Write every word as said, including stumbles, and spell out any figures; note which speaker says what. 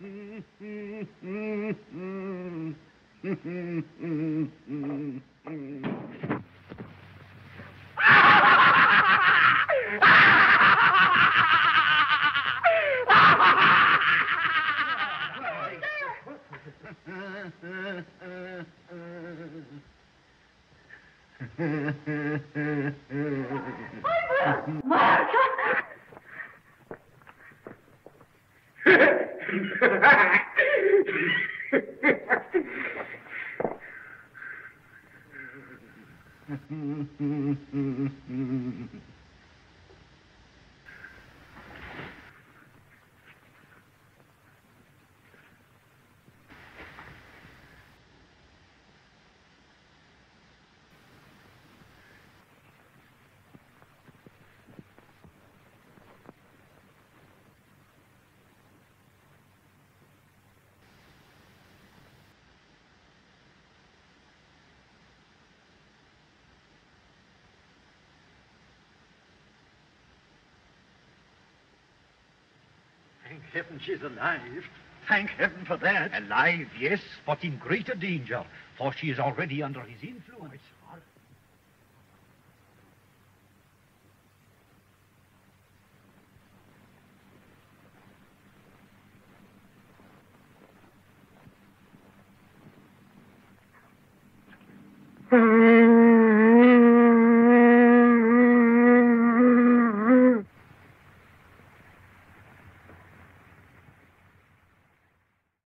Speaker 1: Thank heaven she's alive. Thank heaven for that.
Speaker 2: Alive, yes, but in greater danger, for she is already under his influence.
Speaker 3: Hmm.